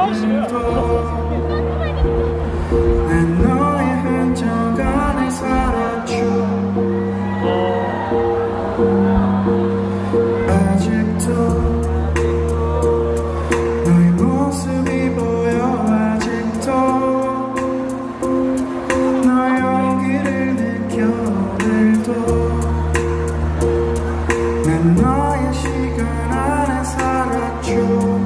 난 너의 흔적 안에 살았죠. 아직도 너의 모습이 보여. 아직도 너의 온기를 느껴. 오늘도 난 너의 시간 안에 살았죠.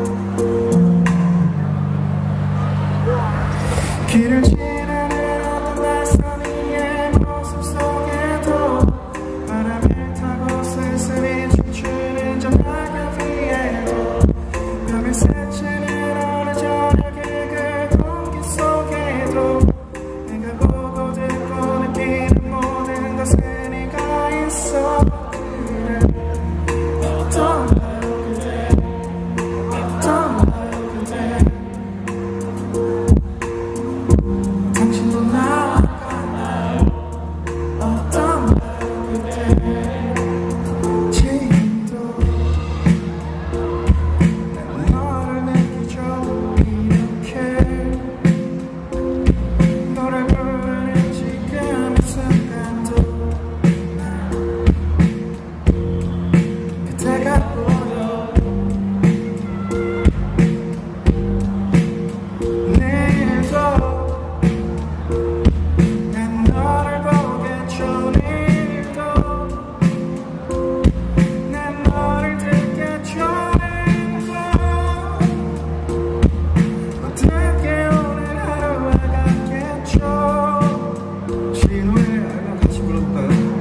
길을 지나는 어떤 낯선 이의 모습 속에도 바람을 타고 쓸쓸히 춤추는 저 낙엽 위에도 뺨을 스치는 어느 저녁의 그 공기 속에도 내가 보고 듣고 느끼는 모든 것에 네가 있어. 그래 어떤가요 그대, 어떤가요 그대. 당신도 나와 같나요? 어떤가요 그대. 지금도 난 너를 느끼죠. 이렇게 노래 부르는 지금 이 순간도 그대가 보여. 내일도 난 너를 보겠죠. 내일도 난 너를 듣겠죠. 내일도 어떻게 오늘 하루가 같겠죠. 이 노래 알면 같이 불러볼까요?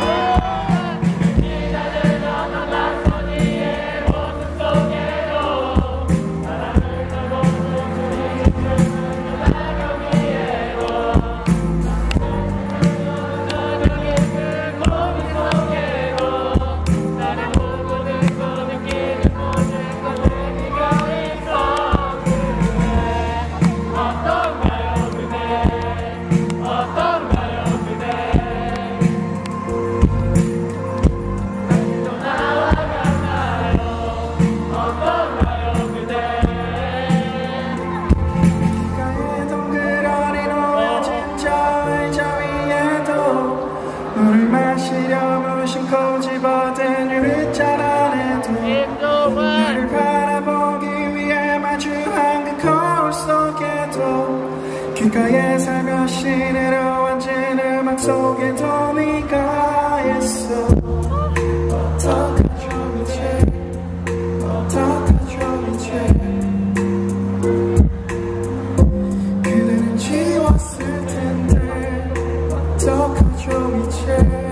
물을 마시려 무심코 집어든 유리잔 안에도 나를 바라보기 위해 마주한 그 거울 속에도 귓가에 살며시 내려앉은 음악 속에도 네가 있어. 어떡하죠 이제, 어떡하죠 이제. 그대는 지웠을 텐데 어떡하죠 이제.